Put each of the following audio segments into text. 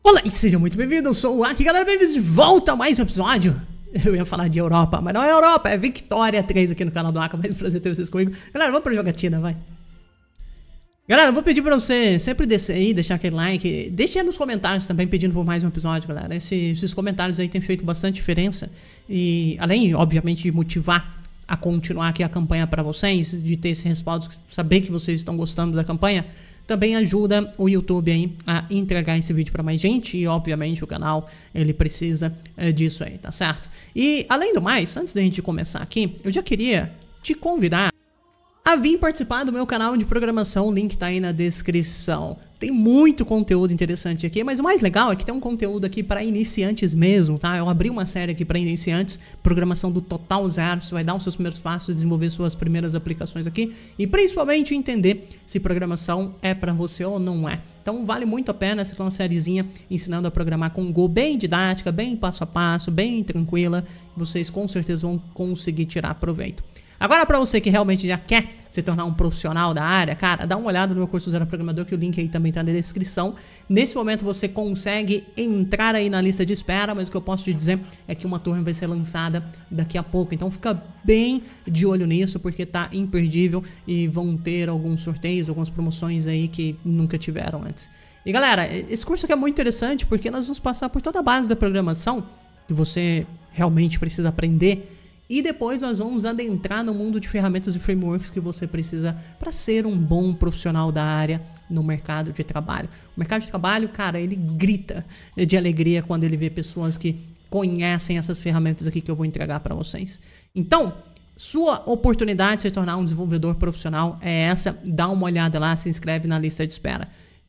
Olá e seja muito bem-vindo, eu sou o Aki, galera, bem-vindos de volta a mais um episódio. Eu ia falar de Europa, mas não é Europa, é Victoria 3 aqui no canal do Aka, mais prazer ter vocês comigo. Galera, vamos pra jogatina, vai. Galera, eu vou pedir pra você sempre descer aí, deixar aquele like, deixe aí nos comentários também pedindo por mais um episódio, galera. Esses comentários aí têm feito bastante diferença e além, obviamente, de motivar a continuar aqui a campanha pra vocês, de ter esse respaldo, saber que vocês estão gostando da campanha, também ajuda o YouTube aí a entregar esse vídeo para mais gente e, obviamente, o canal, ele precisa disso aí, tá certo? E, além do mais, antes da gente começar aqui, eu já queria te convidar a vir participar do meu canal de programação, o link tá aí na descrição. Tem muito conteúdo interessante aqui, mas o mais legal é que tem um conteúdo aqui para iniciantes mesmo, tá? Eu abri uma série aqui para iniciantes, programação do total zero, você vai dar os seus primeiros passos, desenvolver suas primeiras aplicações aqui e principalmente entender se programação é para você ou não é. Então vale muito a pena, essa é uma sériezinha ensinando a programar com Go, bem didática, bem passo a passo, bem tranquila, vocês com certeza vão conseguir tirar proveito. Agora, para você que realmente já quer se tornar um profissional da área, cara, dá uma olhada no meu curso Zero Programador, que o link aí também tá na descrição. Nesse momento você consegue entrar aí na lista de espera, mas o que eu posso te dizer é que uma turma vai ser lançada daqui a pouco. Então fica bem de olho nisso, porque tá imperdível e vão ter alguns sorteios, algumas promoções aí que nunca tiveram antes. E galera, esse curso aqui é muito interessante porque nós vamos passar por toda a base da programação que você realmente precisa aprender. E depois nós vamos adentrar no mundo de ferramentas e frameworks que você precisa para ser um bom profissional da área no mercado de trabalho. O mercado de trabalho, cara, ele grita de alegria quando ele vê pessoas que conhecem essas ferramentas aqui que eu vou entregar para vocês. Então, sua oportunidade de se tornar um desenvolvedor profissional é essa. Dá uma olhada lá, se inscreve na lista de espera.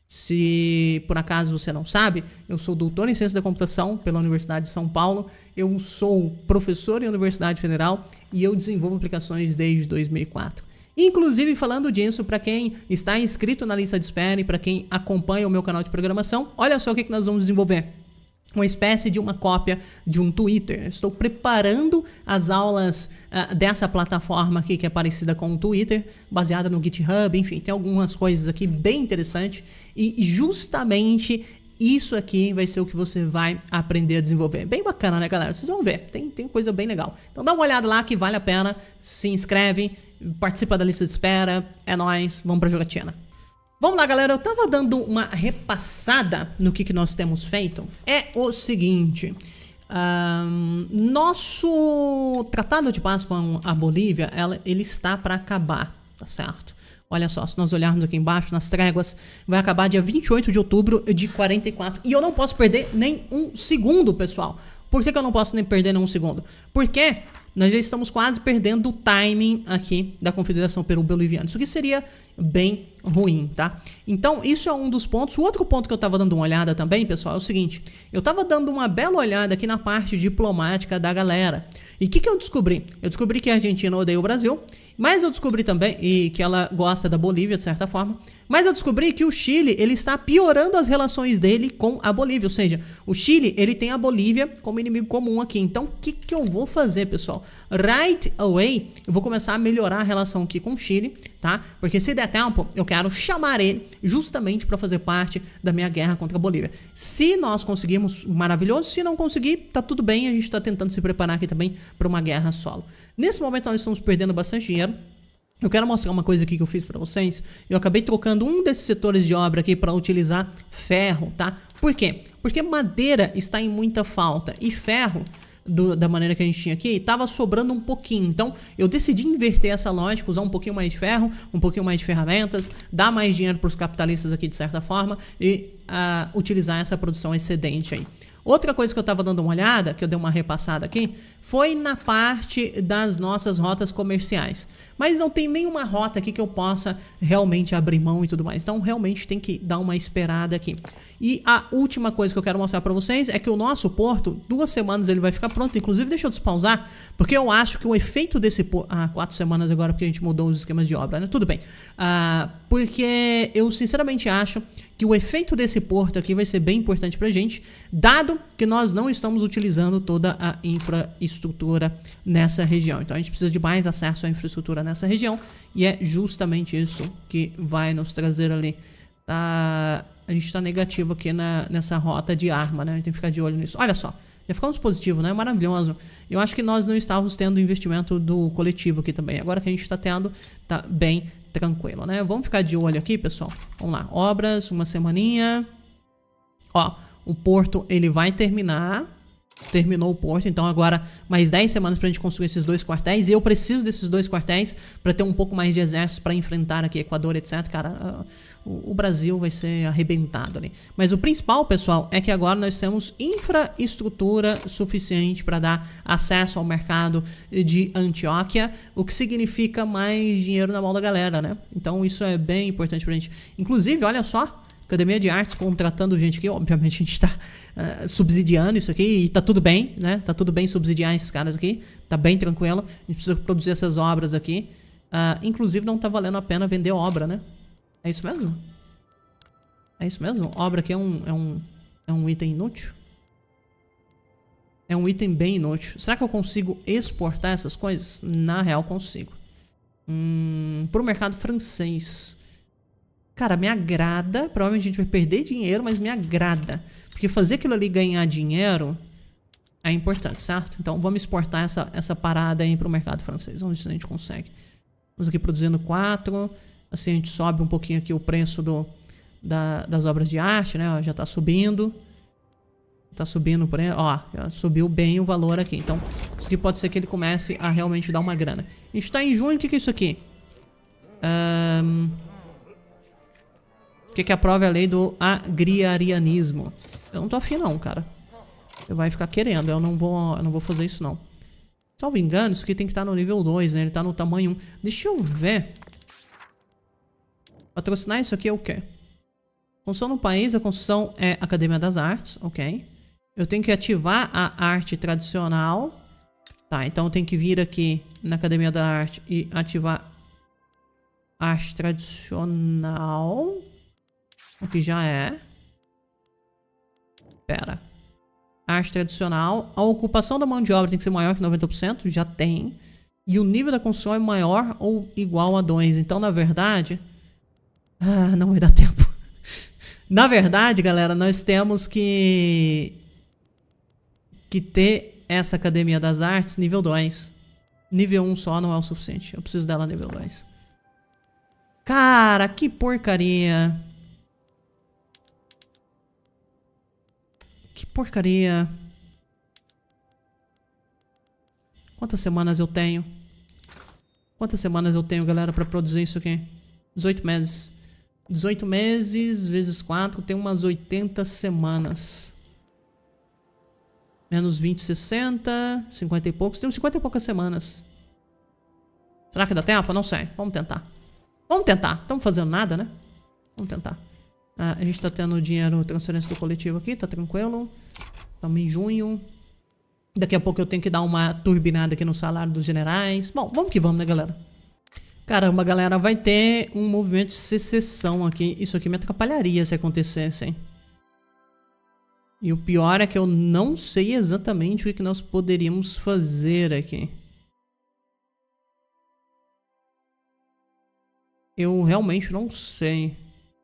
Se por acaso você não sabe, eu sou doutor em Ciência da Computação pela Universidade de São Paulo, eu sou professor em Universidade Federal e eu desenvolvo aplicações desde 2004. Inclusive, falando disso, para quem está inscrito na lista de espera e para quem acompanha o meu canal de programação, olha só o que nós vamos desenvolver. Uma espécie de uma cópia de um Twitter. Estou preparando as aulas dessa plataforma aqui que é parecida com o Twitter, baseada no GitHub, enfim, tem algumas coisas aqui bem interessantes e justamente isso aqui vai ser o que você vai aprender a desenvolver. Bem bacana, né, galera? Vocês vão ver, tem coisa bem legal. Então dá uma olhada lá que vale a pena, se inscreve, participa da lista de espera, é nóis, vamos pra jogatina. Vamos lá, galera, eu tava dando uma repassada no que nós temos feito. É o seguinte, nosso tratado de paz com a Bolívia, ele está para acabar, tá certo? Olha só, se nós olharmos aqui embaixo, nas tréguas, vai acabar dia 28 de outubro de 44. E eu não posso perder nem um segundo, pessoal. Por que eu não posso nem perder nem um segundo? Porque nós já estamos quase perdendo o timing aqui da Confederação Peru-Boliviana. Isso aqui seria bem ruim, tá? Então, isso é um dos pontos. O outro ponto que eu tava dando uma olhada também, pessoal, é o seguinte. Eu tava dando uma bela olhada aqui na parte diplomática da galera. E o que eu descobri? Eu descobri que a Argentina odeia o Brasil, mas eu descobri também e que ela gosta da Bolívia, de certa forma. Mas eu descobri que o Chile, ele está piorando as relações dele com a Bolívia. Ou seja, o Chile, ele tem a Bolívia como inimigo comum aqui. Então, o que eu vou fazer, pessoal? Right away, eu vou começar a melhorar a relação aqui com o Chile, tá? Porque se der tempo, eu quero chamar ele justamente para fazer parte da minha guerra contra a Bolívia. Se nós conseguirmos, maravilhoso. Se não conseguir, tá tudo bem. A gente tá tentando se preparar aqui também para uma guerra solo. Nesse momento, nós estamos perdendo bastante dinheiro. Eu quero mostrar uma coisa aqui que eu fiz para vocês. Eu acabei trocando um desses setores de obra aqui para utilizar ferro, tá? Por quê? Porque madeira está em muita falta e ferro, da maneira que a gente tinha aqui, estava sobrando um pouquinho. Então eu decidi inverter essa lógica, usar um pouquinho mais de ferro, um pouquinho mais de ferramentas, dar mais dinheiro para os capitalistas aqui de certa forma e utilizar essa produção excedente aí. Outra coisa que eu estava dando uma olhada, que eu dei uma repassada aqui, foi na parte das nossas rotas comerciais. Mas não tem nenhuma rota aqui que eu possa realmente abrir mão e tudo mais. Então realmente tem que dar uma esperada aqui. E a última coisa que eu quero mostrar para vocês é que o nosso porto, 2 semanas ele vai ficar pronto. Inclusive deixa eu despausar, porque eu acho que o efeito desse porto... 4 semanas agora porque a gente mudou os esquemas de obra, né? Tudo bem. Porque eu sinceramente acho que o efeito desse porto aqui vai ser bem importante pra gente, dado que nós não estamos utilizando toda a infraestrutura nessa região. Então a gente precisa de mais acesso à infraestrutura nessa região e é justamente isso que vai nos trazer ali a gente tá negativo aqui nessa rota de arma, né? A gente tem que ficar de olho nisso. Olha só, já ficamos positivo, né? Maravilhoso. Eu acho que nós não estávamos tendo investimento do coletivo aqui também. Agora que a gente tá tendo, tá bem tranquilo, né? Vamos ficar de olho aqui, pessoal. Vamos lá, obras, uma semaninha. Ó, o porto, ele vai terminar. Terminou o porto, então agora mais 10 semanas pra gente construir esses 2 quartéis. E eu preciso desses 2 quartéis pra ter um pouco mais de exército pra enfrentar aqui Equador, etc. Cara, o Brasil vai ser arrebentado ali. Mas o principal, pessoal, é que agora nós temos infraestrutura suficiente pra dar acesso ao mercado de Antioquia, o que significa mais dinheiro na mão da galera, né? Então isso é bem importante pra gente. Inclusive, olha só, Academia de Artes contratando gente aqui. Obviamente a gente tá subsidiando isso aqui e tá tudo bem, né? Tá tudo bem subsidiar esses caras aqui. Tá bem tranquilo. A gente precisa produzir essas obras aqui. Inclusive não tá valendo a pena vender obra, né? É isso mesmo? É isso mesmo? Obra aqui é um item inútil? É um item bem inútil. Será que eu consigo exportar essas coisas? Na real consigo. Pro mercado francês. Cara, me agrada. Provavelmente a gente vai perder dinheiro, mas me agrada. Porque fazer aquilo ali ganhar dinheiro é importante, certo? Então vamos exportar essa parada aí pro mercado francês. Vamos ver se a gente consegue. Vamos aqui produzindo 4. Assim a gente sobe um pouquinho aqui o preço das obras de arte, né? Ó, já tá subindo. Tá subindo o preço. Ó, já subiu bem o valor aqui. Então isso aqui pode ser que ele comece a realmente dar uma grana. A gente tá em junho. O que é isso aqui? O que aprova é a lei do agrarianismo. Eu não tô afim não, cara. Você vai ficar querendo. Eu não vou fazer isso não. Salvo engano, isso aqui tem que estar no nível 2, né? Ele tá no tamanho 1. Deixa eu ver. Patrocinar isso aqui é o quê? Construção no país. A construção é Academia das Artes. Ok. Eu tenho que ativar a arte tradicional. Tá, então eu tenho que vir aqui na Academia da Arte e ativar a arte tradicional. O que já é. Pera. Arte tradicional. A ocupação da mão de obra tem que ser maior que 90%. Já tem. E o nível da construção é maior ou igual a 2. Então, na verdade... não vai dar tempo. Na verdade, galera, nós temos que ter essa Academia das Artes nível 2. Nível 1 só não é o suficiente. Eu preciso dela nível 2. Cara, que porcaria. Que porcaria. Quantas semanas eu tenho? Quantas semanas eu tenho, galera, pra produzir isso aqui? 18 meses. 18 meses vezes 4 tem umas 80 semanas. Menos 20, 60, 50 e poucos. Tem uns 50 e poucas semanas. Será que dá tempo? Não sei. Vamos tentar. Vamos tentar. Estamos fazendo nada, né? Vamos tentar. A gente tá tendo dinheiro, transferência do coletivo aqui, tá tranquilo. Estamos em junho. Daqui a pouco eu tenho que dar uma turbinada aqui no salário dos generais. Bom, vamos que vamos, né, galera? Caramba, galera, vai ter um movimento de secessão aqui. Isso aqui me atrapalharia se acontecesse, hein? E o pior é que eu não sei exatamente o que nós poderíamos fazer aqui. Eu realmente não sei.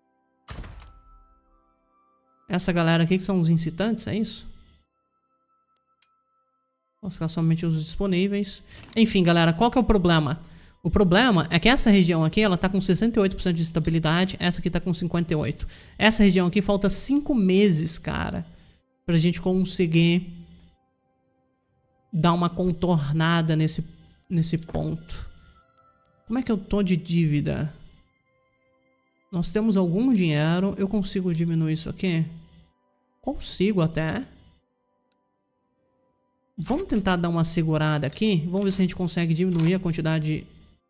Essa galera aqui que são os incitantes, é isso? Vou mostrar somente os disponíveis. Enfim, galera, qual que é o problema? O problema é que essa região aqui, ela tá com 68% de estabilidade. Essa aqui tá com 58%. Essa região aqui falta 5 meses, cara, pra gente conseguir dar uma contornada nesse ponto. Como é que eu tô de dívida? Nós temos algum dinheiro. Eu consigo diminuir isso aqui? Consigo até. Vamos tentar dar uma segurada aqui. Vamos ver se a gente consegue diminuir a quantidade.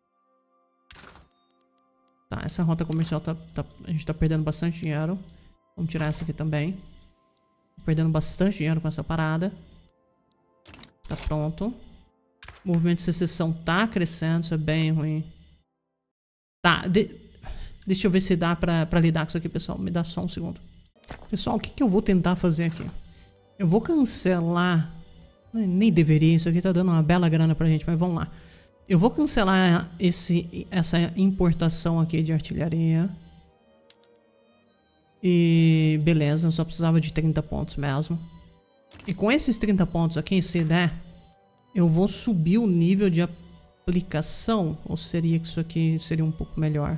Tá, essa rota comercial a gente tá perdendo bastante dinheiro. Vamos tirar essa aqui também. Tô perdendo bastante dinheiro com essa parada. Tá pronto. O movimento de secessão tá crescendo. Isso é bem ruim. Tá, deixa eu ver se dá pra lidar com isso aqui, pessoal. Me dá só um segundo. Pessoal, o que eu vou tentar fazer aqui? Eu vou cancelar... Nem deveria, isso aqui tá dando uma bela grana pra gente, mas vamos lá. Eu vou cancelar essa importação aqui de artilharia. E beleza, eu só precisava de 30 pontos mesmo. E com esses 30 pontos aqui, se der, eu vou subir o nível de aplicação. Ou seria que isso aqui seria um pouco melhor?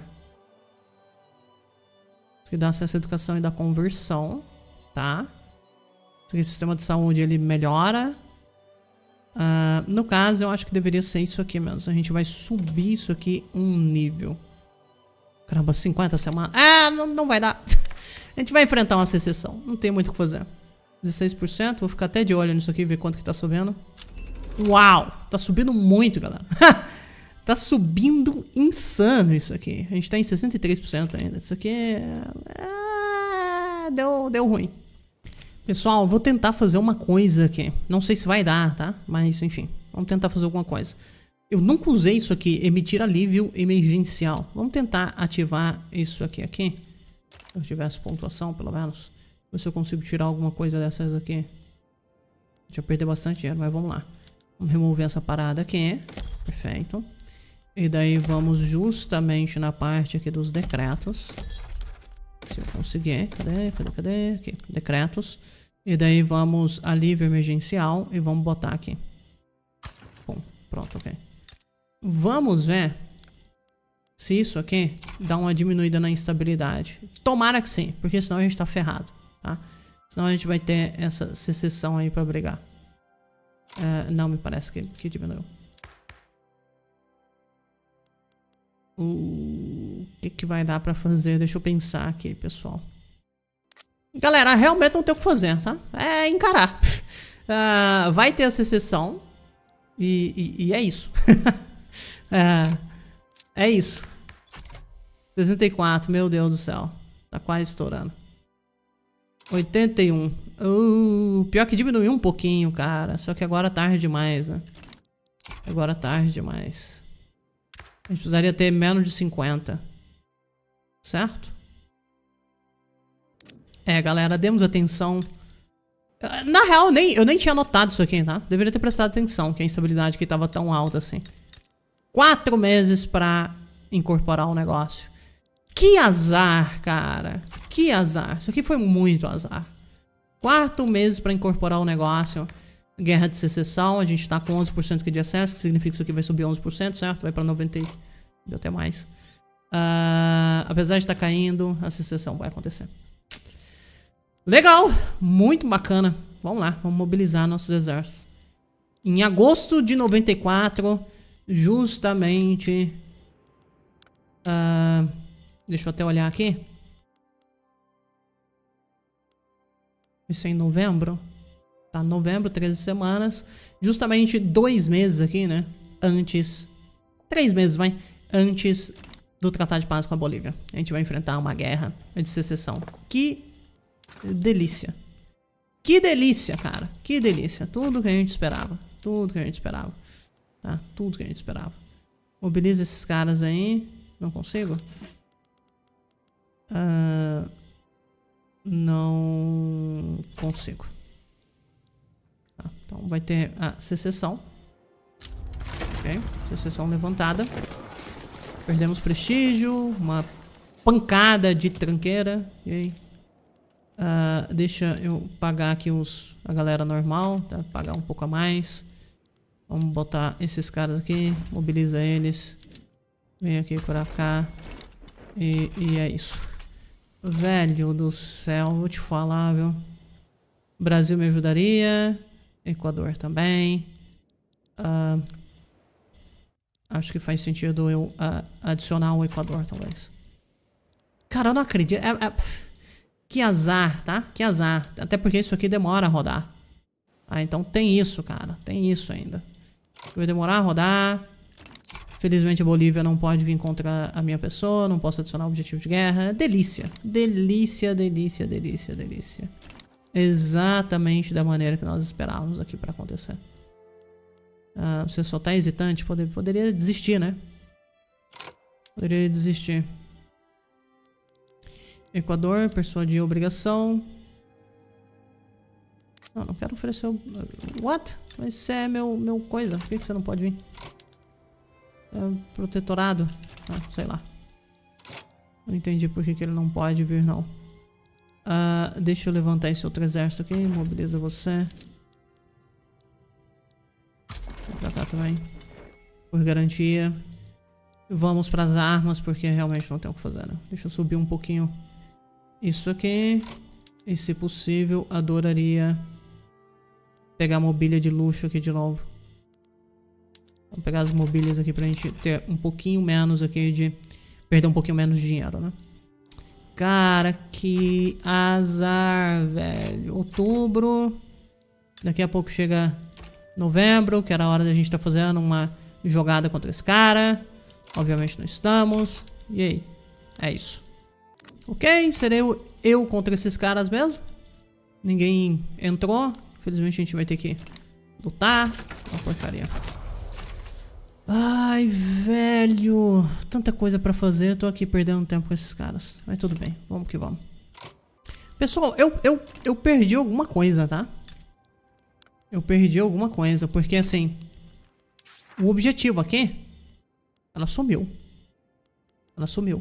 Isso aqui dá acesso à educação e dá conversão, tá? Isso aqui, o sistema de saúde, ele melhora. No caso, eu acho que deveria ser isso aqui mesmo. A gente vai subir isso aqui um nível. Caramba, 50 semanas. Não vai dar. A gente vai enfrentar uma secessão. Não tem muito o que fazer. 16%. Vou ficar até de olho nisso aqui, ver quanto que tá subindo. Uau! Tá subindo muito, galera. Tá subindo insano isso aqui. A gente tá em 63% ainda. Isso aqui deu ruim. Pessoal, vou tentar fazer uma coisa aqui. Não sei se vai dar, tá? Mas, enfim. Vamos tentar fazer alguma coisa. Eu nunca usei isso aqui. Emitir alívio emergencial. Vamos tentar ativar isso aqui. Se eu tivesse pontuação, pelo menos. Ver se eu consigo tirar alguma coisa dessas aqui. A gente vai perder bastante dinheiro, mas vamos lá. Vamos remover essa parada aqui. Perfeito. E daí vamos justamente na parte aqui dos decretos. Se eu conseguir. Cadê? Aqui. Decretos. E daí vamos alívio emergencial e vamos botar aqui. Bom, pronto, ok. Vamos ver se isso aqui dá uma diminuída na instabilidade. Tomara que sim, porque senão a gente tá ferrado, tá? Senão a gente vai ter essa secessão aí pra brigar. Não, me parece que diminuiu. O que vai dar pra fazer? Deixa eu pensar aqui, pessoal. Galera, realmente não tem o que fazer, tá? É encarar. Vai ter a secessão. E é isso. É isso. 64, meu Deus do céu. Tá quase estourando. 81. Pior que diminuiu um pouquinho, cara. Só que agora é tarde demais, né? Agora é tarde demais. A gente precisaria ter menos de 50. Certo? Galera, demos atenção. Na real, eu nem tinha notado isso aqui, tá? Deveria ter prestado atenção, que a instabilidade aqui tava tão alta assim. 4 meses pra incorporar o negócio. Que azar, cara. Que azar. Isso aqui foi muito azar. 4 meses pra incorporar o negócio. Guerra de secessão. A gente tá com 11% aqui de acesso, que significa que isso aqui vai subir 11%, certo? Vai pra 90%. Deu até mais. Apesar de estar caindo, a secessão vai acontecer. Legal. Muito bacana. Vamos lá. Vamos mobilizar nossos exércitos. Em agosto de 94, justamente... deixa eu até olhar aqui. Isso é em novembro. Tá, novembro, 13 semanas. Justamente 2 meses aqui, né? Antes... 3 meses, vai. Antes do Tratado de Paz com a Bolívia. A gente vai enfrentar uma guerra de secessão. Que delícia. Que delícia, cara. Que delícia. Tudo que a gente esperava. Tudo que a gente esperava. Tá? Tudo que a gente esperava. Mobiliza esses caras aí. Não consigo? Não consigo. Tá, então vai ter a secessão. Ok. Secessão levantada. Perdemos prestígio. Uma pancada de tranqueira. E aí? Deixa eu pagar aqui a galera normal. Tá? Pagar um pouco a mais. Vamos botar esses caras aqui. Mobiliza eles. Vem aqui pra cá. E é isso. Velho do céu, vou te falar, viu? Brasil me ajudaria. Equador também. Acho que faz sentido eu adicionar o Equador, talvez. Cara, eu não acredito. Que azar, tá? Que azar. Até porque isso aqui demora a rodar. Então tem isso, cara. Tem isso ainda. Vai demorar a rodar. Felizmente a Bolívia não pode vir contra a minha pessoa. Não posso adicionar objetivo de guerra. Delícia. Delícia, delícia, delícia, delícia. Exatamente da maneira que nós esperávamos aqui pra acontecer. Você só tá hesitante. Poderia desistir, né? Poderia desistir. Equador, persuadir obrigação. Não quero oferecer o... What? Mas isso é meu coisa. Por que você não pode vir? Protetorado. Sei lá. Não entendi por que ele não pode vir, não. Deixa eu levantar esse outro exército aqui. Mobiliza você. Vou pra cá também. Por garantia. Vamos pras armas, porque realmente não tem o que fazer, né? Deixa eu subir um pouquinho isso aqui. E se possível, adoraria pegar mobília de luxo aqui de novo. Vamos pegar as mobílias aqui pra gente ter um pouquinho menos aqui de... Perder um pouquinho menos de dinheiro, né? Cara, que azar, velho. Outubro. Daqui a pouco chega novembro, que era a hora da gente estar fazendo uma jogada contra esse cara. Obviamente não estamos. E aí? É isso. Ok, serei eu contra esses caras mesmo. Ninguém entrou. Infelizmente a gente vai ter que lutar. Uma porcaria. Ai, velho. Tanta coisa pra fazer. Eu tô aqui perdendo tempo com esses caras. Mas tudo bem. Vamos que vamos. Pessoal, eu perdi alguma coisa, tá? Eu perdi alguma coisa. Porque assim... O objetivo aqui... Ela sumiu. Ela sumiu.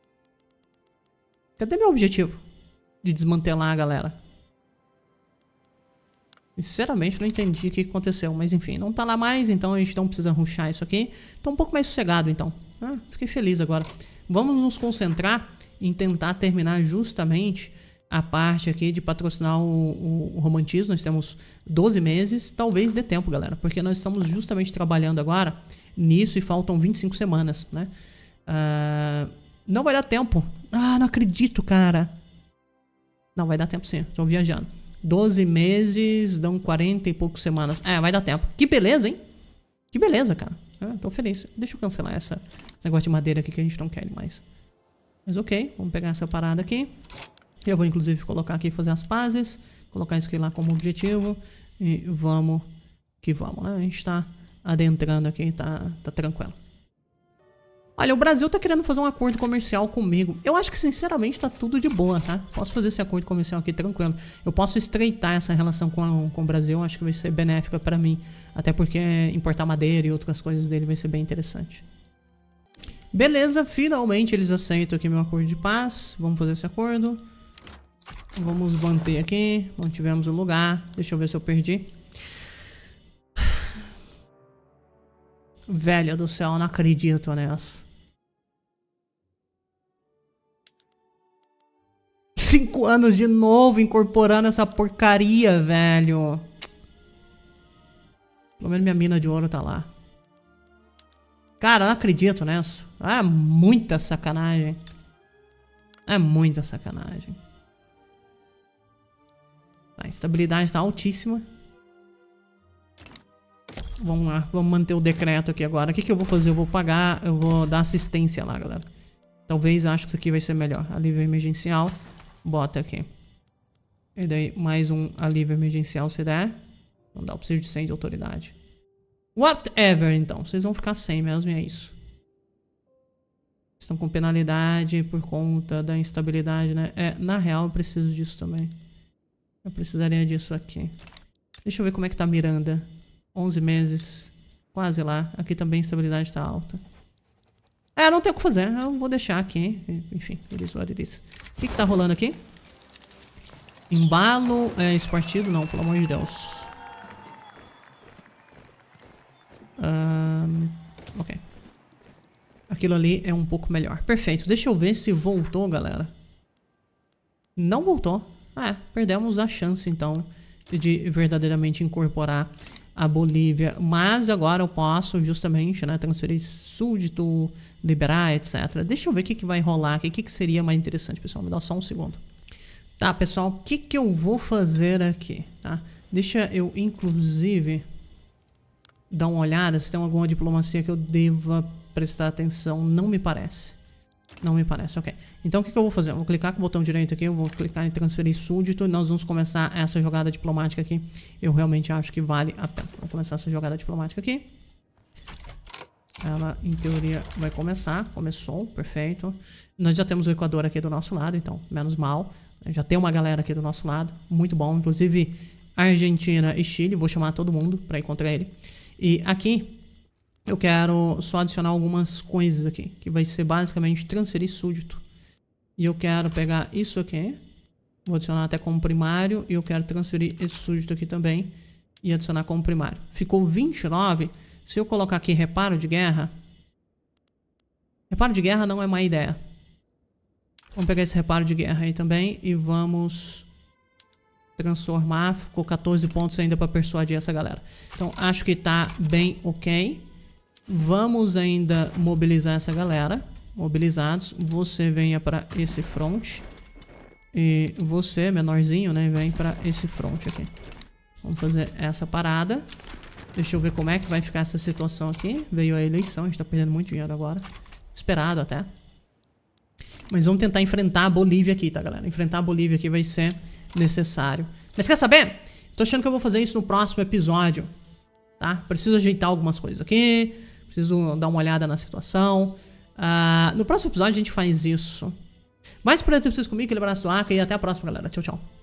Cadê meu objetivo? De desmantelar a galera. Sinceramente, não entendi o que aconteceu. Mas enfim, não tá lá mais. Então a gente não precisa rushar isso aqui. Tô um pouco mais sossegado, então. Fiquei feliz agora. Vamos nos concentrar em tentar terminar justamente a parte aqui de patrocinar o romantismo. Nós temos 12 meses. Talvez dê tempo, galera. Porque nós estamos justamente trabalhando agora nisso e faltam 25 semanas, né? Não vai dar tempo. Não acredito, cara. Não, vai dar tempo sim. Estou viajando. 12 meses dão 40 e poucas semanas. Vai dar tempo. Que beleza, hein? Que beleza, cara. Tô feliz. Deixa eu cancelar esse negócio de madeira aqui que a gente não quer mais. Mas ok, vamos pegar essa parada aqui. Eu vou inclusive colocar aqui, fazer as pazes. Colocar isso aqui lá como objetivo. E vamos que vamos, né? A gente tá adentrando aqui, tá tranquilo. Olha, o Brasil tá querendo fazer um acordo comercial comigo. Eu acho que, sinceramente, tá tudo de boa, tá? Posso fazer esse acordo comercial aqui tranquilo. Eu posso estreitar essa relação com o Brasil. Acho que vai ser benéfica pra mim. Até porque importar madeira e outras coisas dele vai ser bem interessante. Beleza, finalmente eles aceitam aqui meu acordo de paz. Vamos fazer esse acordo. Vamos manter aqui. Mantivemos o lugar. Deixa eu ver se eu perdi. Velho do céu, não acredito nessa. 5 anos de novo incorporando essa porcaria, velho. Pelo menos minha mina de ouro tá lá. Cara, não acredito nessa. Muita sacanagem. É muita sacanagem. A estabilidade tá altíssima. Vamos lá, vamos manter o decreto aqui agora. O que eu vou fazer? Eu vou pagar, eu vou dar assistência lá, galera. Talvez, acho que isso aqui vai ser melhor. Alívio emergencial. Bota aqui. E daí, mais um alívio emergencial se der. Vamos dar, eu preciso de 100 de autoridade. Whatever, então. Vocês vão ficar sem mesmo e é isso. Estão com penalidade por conta da instabilidade, né? Na real, eu preciso disso também. Eu precisaria disso aqui. Deixa eu ver como é que tá a Miranda. 11 meses. Quase lá. Aqui também a estabilidade tá alta. Não tem o que fazer. Eu vou deixar aqui. Enfim, eles olham disso. O que tá rolando aqui? Embalo. Esse partido? Não, pelo amor de Deus. Ok. Aquilo ali é um pouco melhor. Perfeito. Deixa eu ver se voltou, galera. Não voltou. Perdemos a chance, então, de verdadeiramente incorporar a Bolívia. Mas agora eu posso, justamente, né, transferir súdito, liberar, etc. Deixa eu ver o que vai rolar aqui. O que seria mais interessante, pessoal? Me dá só um segundo. Tá, pessoal. O que eu vou fazer aqui, tá? Deixa eu, inclusive, dar uma olhada se tem alguma diplomacia que eu deva prestar atenção. Não me parece. Não me parece, ok. Então o que eu vou fazer? Eu vou clicar com o botão direito aqui, eu vou clicar em transferir súdito e nós vamos começar essa jogada diplomática aqui. Eu realmente acho que vale a pena. Vamos começar essa jogada diplomática aqui. Ela, em teoria, vai começar. Começou, perfeito. Nós já temos o Equador aqui do nosso lado, então, menos mal. Já tem uma galera aqui do nosso lado, muito bom. Inclusive, Argentina e Chile, vou chamar todo mundo pra ir contra ele. E aqui... eu quero só adicionar algumas coisas aqui, que vai ser basicamente transferir súdito. E eu quero pegar isso aqui. Vou adicionar até como primário. E eu quero transferir esse súdito aqui também. E adicionar como primário. Ficou 29. Se eu colocar aqui reparo de guerra. Reparo de guerra não é má ideia. Vamos pegar esse reparo de guerra aí também. E vamos transformar. Ficou 14 pontos ainda para persuadir essa galera. Então acho que tá bem ok. Vamos ainda mobilizar essa galera. Mobilizados. Você venha para esse front. E você, menorzinho, né? Vem para esse front aqui. Vamos fazer essa parada. Deixa eu ver como é que vai ficar essa situação aqui. Veio a eleição, a gente tá perdendo muito dinheiro agora. Esperado até. Mas vamos tentar enfrentar a Bolívia aqui, tá, galera? Enfrentar a Bolívia aqui vai ser necessário. Mas quer saber? Tô achando que eu vou fazer isso no próximo episódio, tá? Preciso ajeitar algumas coisas aqui. Preciso dar uma olhada na situação. No próximo episódio a gente faz isso. Mais por ter vocês comigo, aquele abraço do Aka e até a próxima, galera. Tchau, tchau.